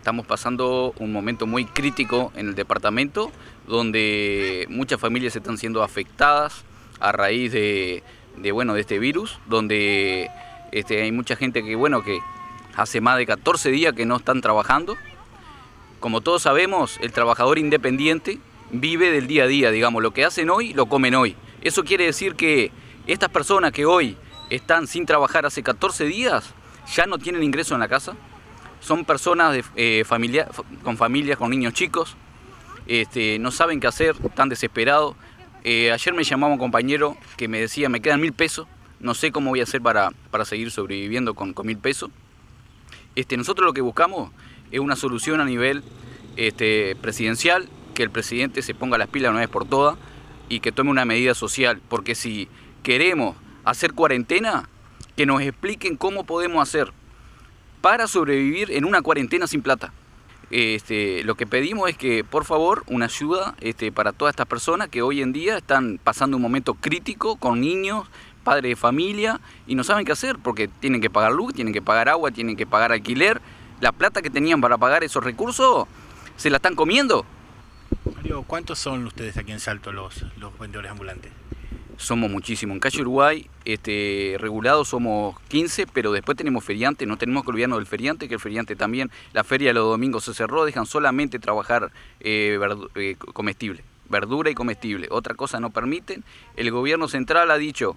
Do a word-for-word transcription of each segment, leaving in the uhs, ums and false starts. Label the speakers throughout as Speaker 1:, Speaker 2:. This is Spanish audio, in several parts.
Speaker 1: estamos pasando un momento muy crítico en el departamento, donde muchas familias están siendo afectadas a raíz de, de, bueno, de este virus, donde este, hay mucha gente que, bueno, que hace más de catorce días que no están trabajando. Como todos sabemos, el trabajador independiente vive del día a día, digamos, lo que hacen hoy, lo comen hoy. Eso quiere decir que estas personas que hoy están sin trabajar hace catorce días, ya no tienen ingreso en la casa. Son personas de, eh, familia, con familias, con niños chicos, este, no saben qué hacer, están desesperados. Eh, ayer me llamaba un compañero que me decía, me quedan mil pesos, no sé cómo voy a hacer para, para seguir sobreviviendo con, con mil pesos. Este, nosotros lo que buscamos es una solución a nivel este, presidencial, que el presidente se ponga las pilas una vez por todas y que tome una medida social, porque si queremos hacer cuarentena, que nos expliquen cómo podemos hacer para sobrevivir en una cuarentena sin plata. Este, lo que pedimos es que, por favor, una ayuda este, para todas estas personas que hoy en día están pasando un momento crítico con niños, padres de familia, y no saben qué hacer porque tienen que pagar luz, tienen que pagar agua, tienen que pagar alquiler. La plata que tenían para pagar esos recursos se la están comiendo.
Speaker 2: Mario, ¿cuántos son ustedes aquí en Salto los, los vendedores ambulantes?
Speaker 1: Somos muchísimos. En Calle Uruguay, este, regulados somos quince, pero después tenemos feriantes. No tenemos que olvidarnos del feriante, que el feriante también, la feria de los domingos se cerró, dejan solamente trabajar eh, eh, comestible, verdura y comestible. Otra cosa no permiten. El gobierno central ha dicho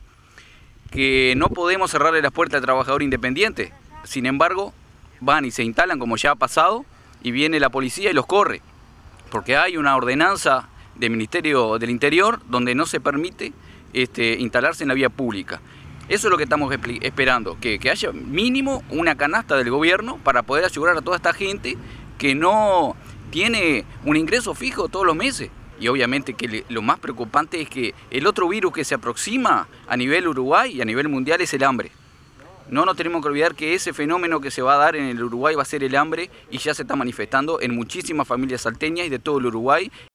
Speaker 1: que no podemos cerrarle las puertas al trabajador independiente. Sin embargo, van y se instalan, como ya ha pasado, y viene la policía y los corre. Porque hay una ordenanza del Ministerio del Interior donde no se permite Este, instalarse en la vía pública. Eso es lo que estamos esperando, que, que haya mínimo una canasta del gobierno para poder ayudar a toda esta gente que no tiene un ingreso fijo todos los meses. Y obviamente que le, lo más preocupante es que el otro virus que se aproxima a nivel Uruguay y a nivel mundial es el hambre. No nos tenemos que olvidar que ese fenómeno que se va a dar en el Uruguay va a ser el hambre y ya se está manifestando en muchísimas familias salteñas y de todo el Uruguay.